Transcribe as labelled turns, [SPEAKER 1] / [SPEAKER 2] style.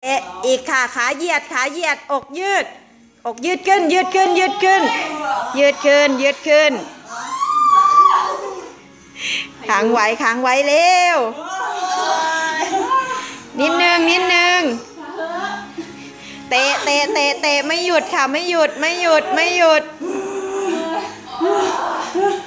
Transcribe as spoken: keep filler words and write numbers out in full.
[SPEAKER 1] เอะอีกค่ะขาเหยียดขาเหยียดอกยืดอกยืดขึ้นยืดขึ้นยืดขึ้นยืดขึ้นยืดขึ้นขังไว้ขังไว้เร็วนิดนึงนิดนึงเตะเตะเตะเตะไม่หยุดค่ะไม่หยุดไม่หยุดไม่หยุด